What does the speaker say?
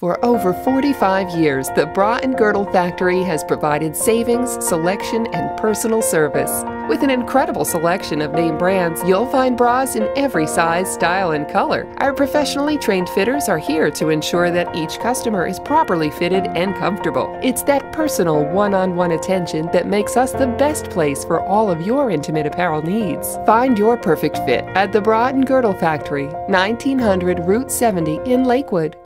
For over 45 years, the Bra Girdle Factory has provided savings, selection, and personal service. With an incredible selection of name brands, you'll find bras in every size, style, and color. Our professionally trained fitters are here to ensure that each customer is properly fitted and comfortable. It's that personal one-on-one attention that makes us the best place for all of your intimate apparel needs. Find your perfect fit at the Bra Girdle Factory, 1900 Route 70 in Lakewood.